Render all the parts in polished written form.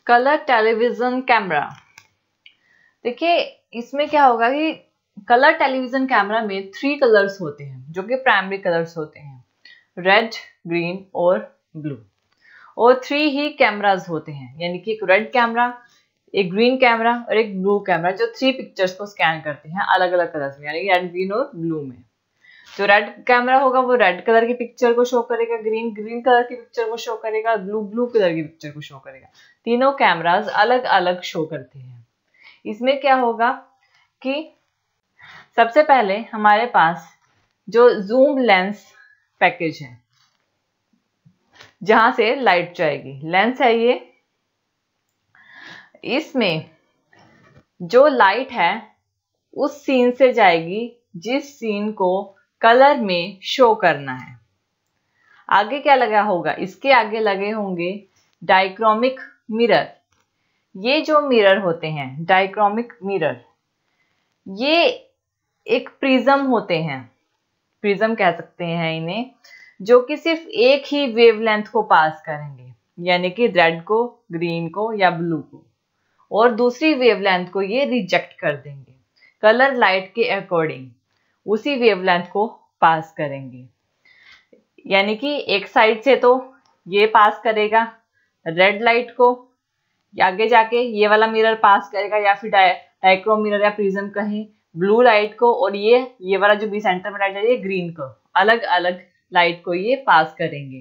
Colour television camera. देखिए इसमें क्या होगा कि कलर टेलीविजन कैमरा में 3 कलर्स होते हैं जो कि प्राइमरी कलर्स होते हैं, रेड, ग्रीन और ब्लू। और 3 ही कैमराज होते हैं, यानी कि एक रेड कैमरा, एक ग्रीन कैमरा और एक ब्लू कैमरा, जो 3 पिक्चर्स को स्कैन करते हैं अलग अलग कलर्स में, यानी कि रेड, ग्रीन और ब्लू में। जो रेड कैमरा होगा वो रेड कलर की पिक्चर को शो करेगा, ग्रीन ग्रीन कलर की पिक्चर को शो करेगा, ब्लू ब्लू कलर की पिक्चर को शो करेगा। तीनों कैमराज अलग अलग शो करते हैं। इसमें क्या होगा कि सबसे पहले हमारे पास जो जूम लेंस पैकेज है, जहां से लाइट जाएगी, लेंस है ये, इसमें जो लाइट है उस सीन से जाएगी जिस सीन को कलर में शो करना है। आगे क्या लगा होगा, इसके आगे लगे होंगे डाइक्रोमिक मिरर। ये जो मिरर होते हैं डाइक्रोमिक मिरर, ये एक प्रिज्म होते हैं, प्रिज्म कह सकते हैं इन्हें, जो कि सिर्फ एक ही वेवलेंथ को पास करेंगे, यानी कि रेड को, ग्रीन को या ब्लू को, और दूसरी वेवलेंथ को ये रिजेक्ट कर देंगे। कलर लाइट के अकॉर्डिंग उसी वेवलेंथ को पास करेंगे, यानी कि एक साइड से तो ये पास करेगा रेड लाइट को, आगे जाके ये वाला मिरर पास करेगा, या फिर डाइक्रोम मिरर या प्रिज्म कहीं ब्लू लाइट को, और ये वाला जो भी सेंटर में लाइट जाएगी ग्रीन को, अलग अलग लाइट को ये पास करेंगे।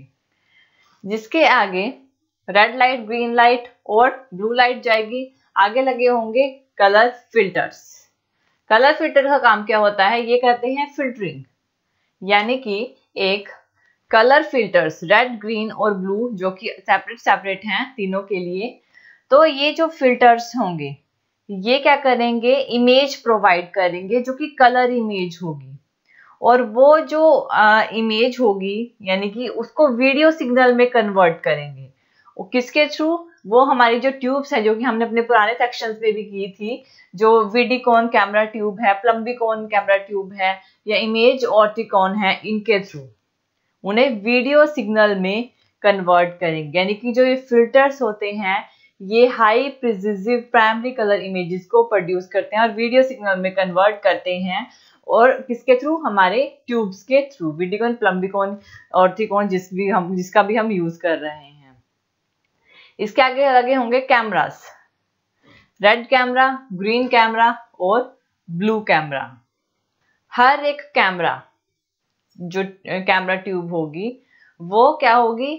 जिसके आगे रेड लाइट, ग्रीन लाइट और ब्लू लाइट जाएगी, आगे लगे होंगे कलर फिल्टर्स। कलर फिल्टर का काम क्या होता है, ये कहते हैं फिल्टरिंग, यानी कि एक कलर फिल्टर्स रेड, ग्रीन और ब्लू जो कि सेपरेट सेपरेट हैं तीनों के लिए, तो ये जो फिल्टर्स होंगे ये क्या करेंगे, इमेज प्रोवाइड करेंगे जो कि कलर इमेज होगी, और वो जो इमेज होगी यानी कि उसको वीडियो सिग्नल में कन्वर्ट करेंगे। और किसके थ्रू, वो हमारी जो ट्यूब्स है जो कि हमने अपने पुराने सेक्शंस में भी की थी, जो वीडिकॉन कैमरा ट्यूब है, प्लम्बिकॉन कैमरा ट्यूब है या इमेज ऑप्टिकॉन है, इनके थ्रू उन्हें वीडियो सिग्नल में कन्वर्ट करेंगे। यानी कि जो ये फिल्टर्स होते हैं ये high precisive primary colour images को प्रोड्यूस करते हैं और वीडियो सिग्नल में कन्वर्ट करते हैं, और किसके थ्रू, हमारे ट्यूब्स के थ्रू, वीडिकॉन, प्लम्बिकॉन, ऑप्टिकॉन जिसका भी हम यूज कर रहे हैं। इसके आगे लगे होंगे cameras, red camera, green camera और ब्लू कैमरा। हर एक कैमरा, जो कैमरा ट्यूब होगी वो क्या होगी,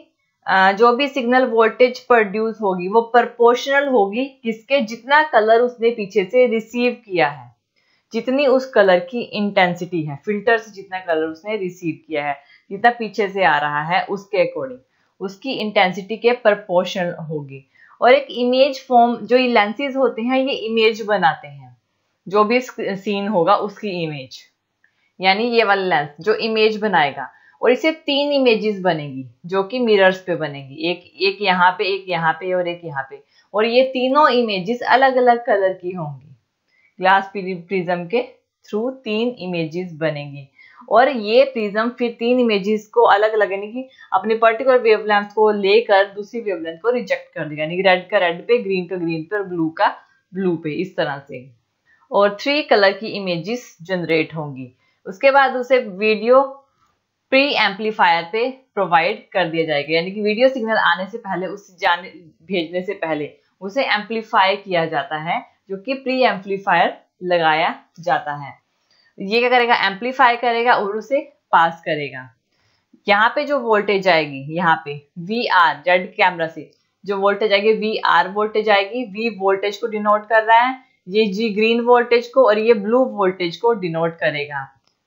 जो भी सिग्नल वोल्टेज प्रोड्यूस होगी वो प्रोपोर्शनल होगी किसके, जितना कलर उसने पीछे से रिसीव किया है, जितनी उस कलर की इंटेंसिटी है, फिल्टर से जितना कलर उसने रिसीव किया है, जितना पीछे से आ रहा है उसके अकॉर्डिंग उसकी इंटेंसिटी के प्रोपोर्शनल होगी। और एक इमेज फॉर्म, जो ये लेंसेज होते हैं ये इमेज बनाते हैं, जो भी सीन होगा उसकी इमेज, यानी ये वाला लेंस जो इमेज बनाएगा, और इसे 3 इमेजेस बनेगी जो कि मिरर्स पे बनेगी, एक यहाँ पे, एक यहाँ पे और एक यहाँ पे, और ये तीनों इमेजेस अलग अलग कलर की होंगी। ग्लास प्रिज्म के थ्रू 3 इमेजेस बनेगी, और ये प्रिज्म फिर 3 इमेजेस को अलग अलग, यानी कि अपने पर्टिकुलर वेवलेंथ को लेकर दूसरी वेवलेंथ को रिजेक्ट कर देगा, यानी कि रेड का रेड पे, ग्रीन का ग्रीन पे और ब्लू का ब्लू पे, इस तरह से, और 3 कलर की इमेजेस जनरेट होंगी। उसके बाद उसे वीडियो प्री एम्पलीफायर पे प्रोवाइड कर दिया जाएगा, यानी कि वीडियो सिग्नल आने से पहले, उसे भेजने से पहले उसे एम्पलीफाई किया जाता है, जो कि प्री एम्पलीफायर लगाया जाता है। ये क्या करेगा, एम्पलीफाई करेगा और उसे पास करेगा। यहाँ पे जो वोल्टेज आएगी, यहाँ पे VR, रेड कैमरा से जो वोल्टेज आएगी VR वोल्टेज आएगी, V वोल्टेज को डिनोट कर रहा है, ये G ग्रीन वोल्टेज को, और ये ब्लू वोल्टेज को डिनोट करेगा।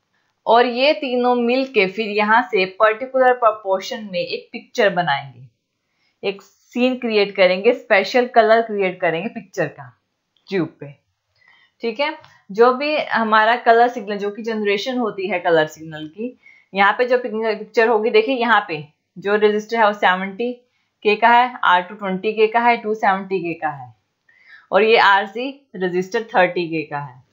और ये तीनों मिलके फिर यहाँ से पर्टिकुलर प्रोपोर्शन में एक पिक्चर बनाएंगे, एक सीन क्रिएट करेंगे, स्पेशल कलर क्रिएट करेंगे पिक्चर का ट्यूब पे। ठीक है, जो भी हमारा कलर सिग्नल, जो कि जनरेशन होती है कलर सिग्नल की, यहाँ पे जो पिक्चर होगी, देखिए यहाँ पे जो रजिस्टर है वो 70 के का है, R2 20 के का है, 270 के का है, और ये RC रजिस्टर 30 के का है।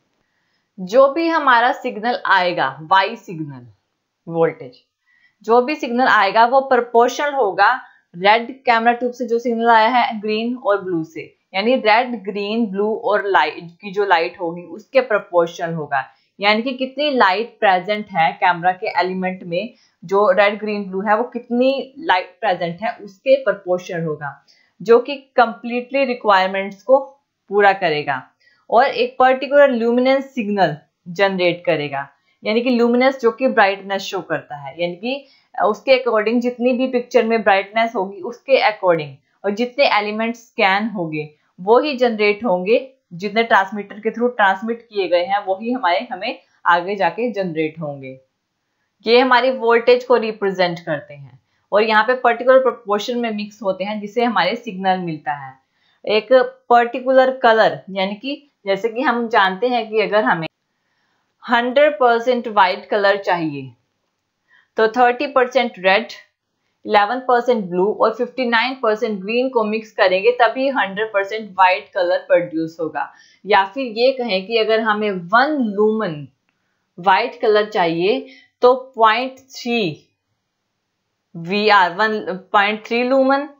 जो भी हमारा सिग्नल आएगा, Y सिग्नल वोल्टेज, जो भी सिग्नल आएगा वो प्रोपोर्शनल होगा रेड कैमरा ट्यूब से जो सिग्नल आया है ग्रीन और ब्लू से, यानी रेड, ग्रीन, ब्लू और लाइट की जो लाइट होगी उसके प्रोपोर्शनल होगा। यानी कि कितनी लाइट प्रेजेंट है कैमरा के एलिमेंट में, जो रेड, ग्रीन, ब्लू है वो कितनी लाइट प्रेजेंट है उसके प्रोपोर्शनल होगा, जो कि कंप्लीटली रिक्वायरमेंट्स को पूरा करेगा और एक पर्टिकुलर ल्यूमिनेंस सिग्नल जनरेट करेगा। यानी कि ल्यूमिनेंस जो कि ब्राइटनेस शो करता है, यानी कि उसके अकॉर्डिंग जितनी भी पिक्चर में ब्राइटनेस होगी उसके अकॉर्डिंग और जितने एलिमेंट्स स्कैन होंगे वो ही जनरेट होंगे, जितने ट्रांसमीटर के थ्रू ट्रांसमिट किए गए हैं वही हमें आगे जाके जनरेट होंगे। ये हमारी वोल्टेज को रिप्रेजेंट करते हैं और यहाँ पे पर्टिकुलर प्रोपोर्शन में मिक्स होते हैं जिससे हमारे सिग्नल मिलता है। एक पर्टिकुलर कलर, यानी कि जैसे कि हम जानते हैं कि अगर हमें 100% वाइट कलर चाहिए तो 30% रेड, 11% ब्लू और 59% ग्रीन को मिक्स करेंगे तभी 100% वाइट कलर प्रोड्यूस होगा। या फिर ये कहें कि अगर हमें 1 लूमन वाइट कलर चाहिए तो 0.3 VR, 1.3 लूमन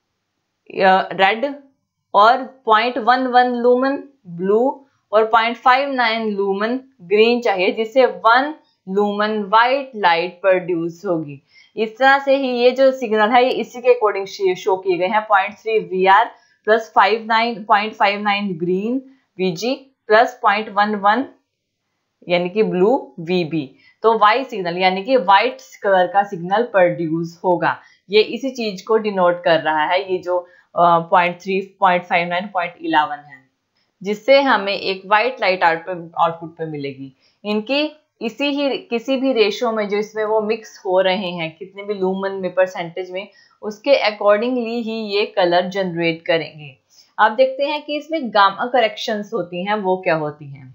रेड और 0.11 लूमन ब्लू और 0.59 लूमन ग्रीन चाहिए, जिससे 1 लूमन वाइट लाइट प्रोड्यूस होगी। इस तरह से ही ये जो सिग्नल है ये इसी के अकॉर्डिंग शो किए गए हैं। 0.3 VR plus 0.59 green VG plus 0.11 यानी कि ब्लू VB, तो वाई सिग्नल यानी कि वाइट कलर का सिग्नल प्रोड्यूस होगा। ये इसी चीज को डिनोट कर रहा है, ये जो 0.3, 0.59, 0.11 है, जिससे हमें एक वाइट लाइट आउटपुट पे मिलेगी। इनकी किसी भी रेशो में जो इसमें वो मिक्स हो रहे हैं, कितने भी लूमन में परसेंटेज में, उसके अकॉर्डिंगली ही ये कलर जनरेट करेंगे। अब देखते हैं कि इसमें गामा करेक्शंस होती हैं, वो क्या होती हैं।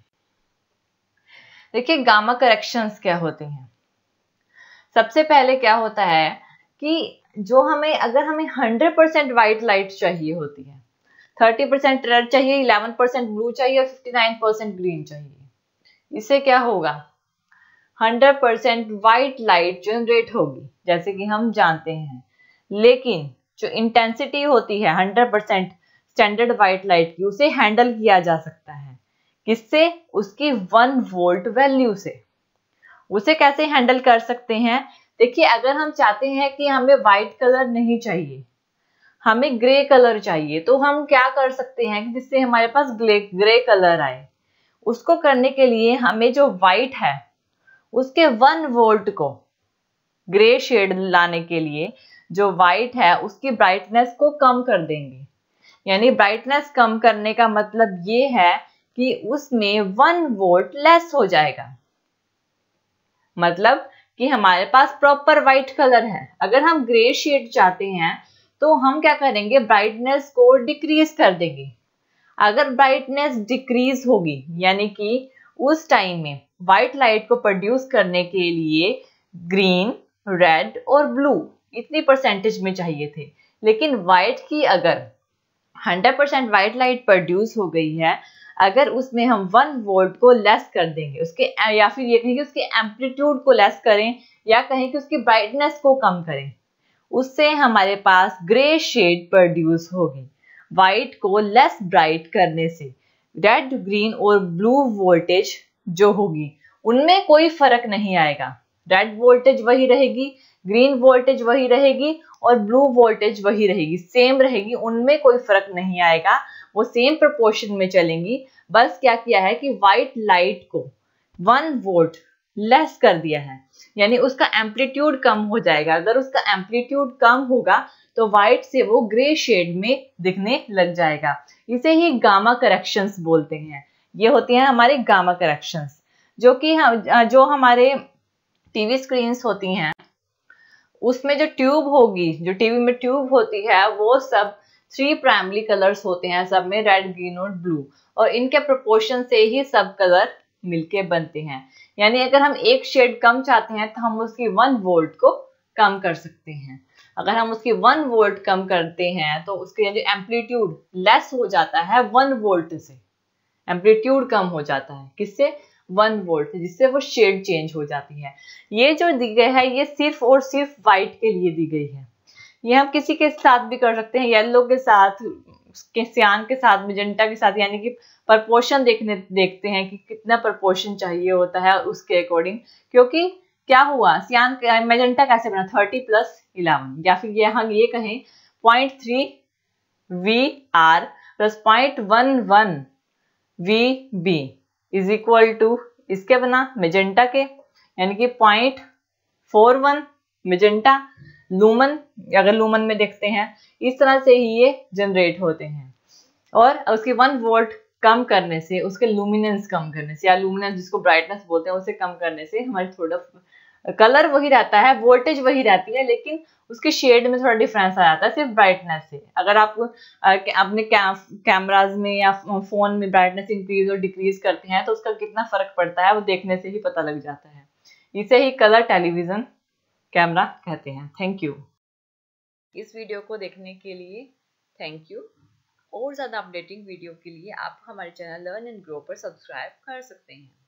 देखिए गामा करेक्शंस क्या होती हैं। सबसे पहले क्या होता है कि जो अगर हमें 100% वाइट लाइट चाहिए होती है, 30% रेड चाहिए, 11% ब्लू चाहिए और 59% ग्रीन चाहिए, इससे क्या होगा 100% वाइट लाइट जनरेट होगी जैसे कि हम जानते हैं। लेकिन जो इंटेंसिटी होती है 100% स्टैंडर्ड वाइट लाइट की, उसे हैंडल किया जा सकता है किससे, उसकी 1 वोल्ट वैल्यू से। उसे कैसे हैंडल कर सकते हैं, देखिए अगर हम चाहते हैं कि हमें व्हाइट कलर नहीं चाहिए, हमें ग्रे कलर चाहिए, तो हम क्या कर सकते हैं जिससे हमारे पास ग्रे कलर आए। उसको करने के लिए हमें जो व्हाइट है उसके 1 वोल्ट को ग्रे शेड लाने के लिए जो व्हाइट है उसकी ब्राइटनेस को कम कर देंगे। यानी ब्राइटनेस कम करने का मतलब ये है कि उसमें 1 वोल्ट लेस हो जाएगा, मतलब कि हमारे पास प्रॉपर व्हाइट कलर है। अगर हम ग्रे शेड चाहते हैं तो हम क्या करेंगे, ब्राइटनेस को डिक्रीज कर देंगे। अगर ब्राइटनेस डिक्रीज होगी यानी कि उस टाइम में व्हाइट लाइट को प्रोड्यूस करने के लिए ग्रीन, रेड और ब्लू इतनी परसेंटेज में चाहिए थे, लेकिन व्हाइट की अगर 100% व्हाइट लाइट प्रोड्यूस हो गई है, अगर उसमें हम 1 वोल्ट को लेस कर देंगे उसके, या फिर ये कहें कि उसके एम्पलीट्यूड को लेस करें या कहें कि उसकी ब्राइटनेस को कम करें, उससे हमारे पास ग्रे शेड प्रोड्यूस होगी। व्हाइट को लेस ब्राइट करने से रेड, ग्रीन और ब्लू वोल्टेज जो होगी उनमें कोई फर्क नहीं आएगा। रेड वोल्टेज वही रहेगी, ग्रीन वोल्टेज वही रहेगी और ब्लू वोल्टेज वही रहेगी, सेम रहेगी, उनमें कोई फर्क नहीं आएगा, वो सेम प्रोपोर्शन में चलेंगी। बस क्या किया है कि व्हाइट लाइट को 1 वोल्ट लेस कर दिया है, यानी उसका एम्पलीट्यूड कम हो जाएगा। अगर उसका एम्पलीट्यूड कम होगा तो व्हाइट से वो ग्रे शेड में दिखने लग जाएगा। इसे ही गामा करेक्शंस बोलते हैं। ये होती हैं हमारे गामा करेक्शंस, जो हमारे टीवी स्क्रीन्स होती हैं उसमें जो ट्यूब होगी, जो टीवी में ट्यूब होती है, वो सब 3 प्राइमरी कलर्स होते हैं, सब में रेड, ग्रीन और ब्लू, और इनके प्रोपोर्शन से ही सब कलर मिलके बनते हैं। यानी अगर हम एक शेड कम चाहते हैं तो हम उसकी 1 वोल्ट को कम कर सकते हैं। अगर हम उसकी 1 वोल्ट कम करते हैं तो उसके जो एम्पलीट्यूड लेस हो जाता है 1 वोल्ट से, एम्पलीट्यूड कम हो जाता है किससे, 1 वोल्ट, जिससे वो शेड चेंज हो जाती है। ये जो दी गई है ये सिर्फ और सिर्फ व्हाइट के लिए दी गई है। ये हम किसी के साथ भी कर सकते हैं, येलो के साथ, सियान के साथ, मेजेंटा के साथ, यानी कि प्रपोर्शन देखते हैं कि कितना प्रपोर्शन चाहिए होता है उसके अकॉर्डिंग। क्योंकि क्या हुआ, सियान मेजेंटा कैसे बना, 30 + 11, या फिर ये हम ये कहें 0.3 VR + 0.11 VB is equal to इसके बना मेजेंटा के, यानी कि 0.41 मेजेंटा लूमन, अगर लूमन में देखते हैं। इस तरह से ही ये जनरेट होते हैं। और उसके 1 वोल्ट कम करने से, उसके लुमिनेंस कम करने से, या लुमिनेंस जिसको ब्राइटनेस बोलते हैं, उसे कम करने से हमारे थोड़ा कलर वही रहता है, वोल्टेज वही रहती है, लेकिन उसके शेड में थोड़ा डिफरेंस आ जाता है सिर्फ ब्राइटनेस से। अगर आप अपने कैमराज में या फोन में ब्राइटनेस इंक्रीज और डिक्रीज करते हैं तो उसका कितना फर्क पड़ता है वो देखने से ही पता लग जाता है। इसे ही कलर टेलीविजन कैमरा कहते हैं। Thank you. इस वीडियो को देखने के लिए थैंक यू। और ज़्यादा अपडेटिंग वीडियो के लिए आप हमारे चैनल लर्न एंड ग्रो पर सब्सक्राइब कर सकते हैं।